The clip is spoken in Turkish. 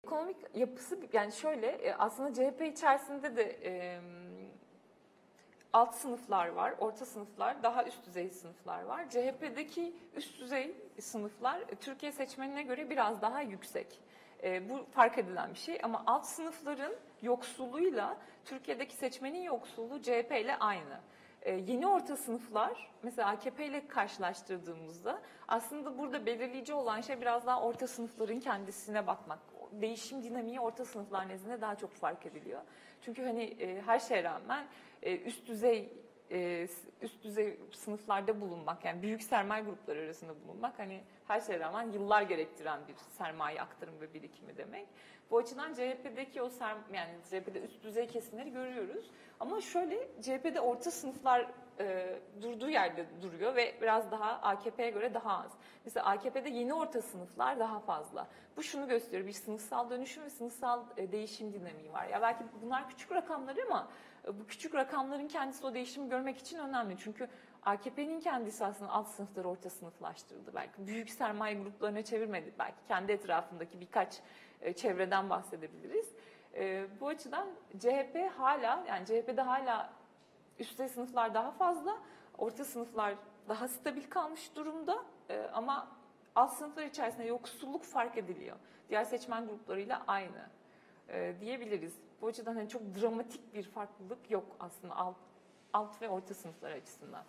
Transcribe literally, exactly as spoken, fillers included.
Ekonomik yapısı yani şöyle, aslında C H P içerisinde de e, alt sınıflar var, orta sınıflar, daha üst düzey sınıflar var. C H P'deki üst düzey sınıflar Türkiye seçmenine göre biraz daha yüksek. E, bu fark edilen bir şey ama alt sınıfların yoksulluğuyla Türkiye'deki seçmenin yoksulluğu C H P ile aynı. E, yeni orta sınıflar mesela A K P ile karşılaştırdığımızda aslında burada belirleyici olan şey biraz daha orta sınıfların kendisine bakmak. Değişim dinamiği orta sınıflar nezdinde daha çok fark ediliyor. Çünkü hani e, her şeye rağmen e, üst düzey e, üst düzey sınıflarda bulunmak, yani büyük sermaye grupları arasında bulunmak hani her şeye rağmen yıllar gerektiren bir sermaye aktarımı ve birikimi demek. Bu açıdan C H P'deki o ser, yani C H P'de üst düzey kesimleri görüyoruz. Ama şöyle, C H P'de orta sınıflar e, durduğu yerde duruyor ve biraz daha A K P'ye göre daha az. Mesela A K P'de yeni orta sınıflar daha fazla. Bu şunu gösteriyor, bir sınıfsal dönüşüm ve sınıfsal e, değişim dinamiği var. Ya belki bunlar küçük rakamlar ama e, bu küçük rakamların kendisi o değişimi görmek için önemli. Çünkü A K P'nin kendisi aslında alt sınıfları orta sınıflaştırdı. Belki büyük sermaye gruplarına çevirmedi. Belki kendi etrafındaki birkaç e, çevreden bahsedebiliriz. E, bu açıdan C H P hala, yani C H P'de hala üst düzey sınıflar daha fazla, orta sınıflar daha stabil kalmış durumda e, ama alt sınıflar içerisinde yoksulluk fark ediliyor. Diğer seçmen gruplarıyla aynı e, diyebiliriz. Bu açıdan hani çok dramatik bir farklılık yok aslında alt, alt ve orta sınıflar açısından.